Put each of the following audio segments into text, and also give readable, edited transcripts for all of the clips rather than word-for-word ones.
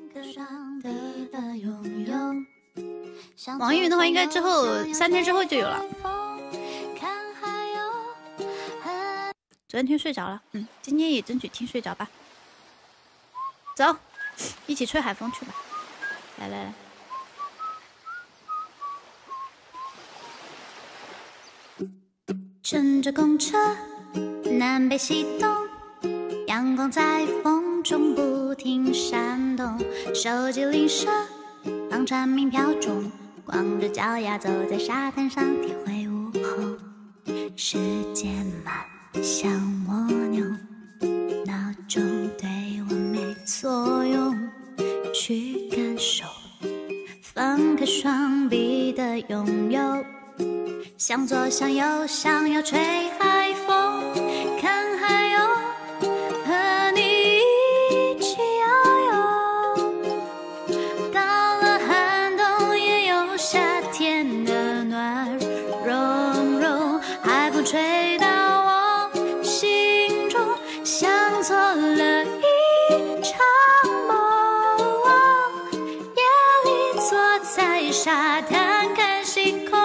网易云的话，应该之后3天之后就有了。昨天听睡着了，今天也争取听睡着吧。走，一起吹海风去吧！来来来。 乘着公车，南北西东，阳光在风中不停闪动，手机铃声当蝉鸣飘中，光着脚丫走在沙滩上，体会午后，时间慢得像蜗牛，闹钟对我没作用，去感受放开双臂的拥有。 向左向右，想要吹海风，看海鸥和你一起游泳。到了寒冬，也有夏天的暖融融，海风吹到我心中，像做了一场梦。夜里坐在沙滩看星空。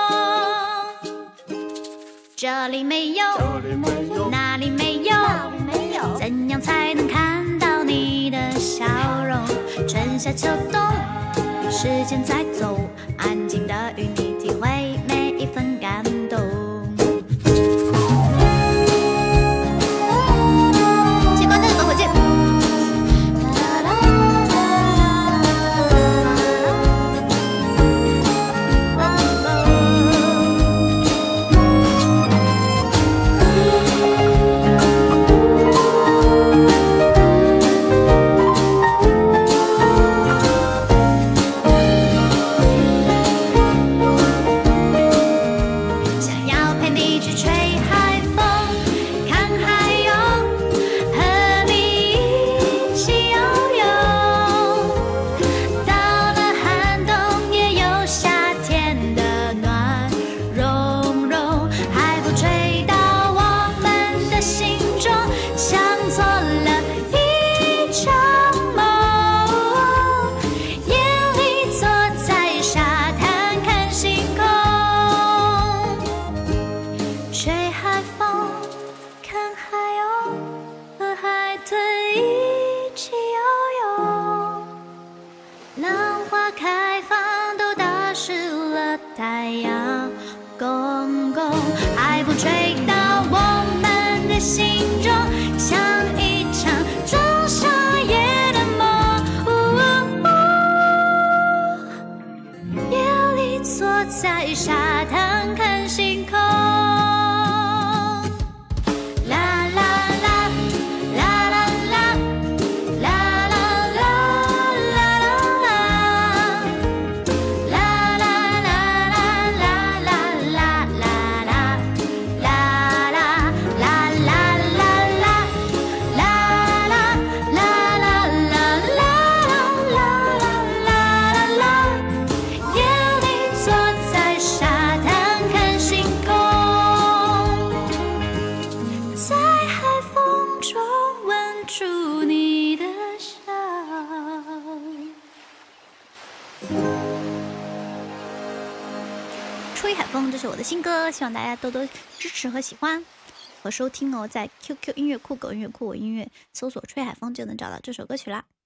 这里没有，那里没有，怎样才能看到你的笑容？春夏秋冬，时间在走，安静的与你体会每一份感动。谢关灯的火箭。 太阳公公，海风吹到我们的心中，像一场仲夏夜的梦。夜里坐在沙滩看星空。 吹海风，这是我的新歌，希望大家多多支持和喜欢和收听哦。在 QQ 音乐库、狗音乐库、我音乐搜索"吹海风"就能找到这首歌曲啦。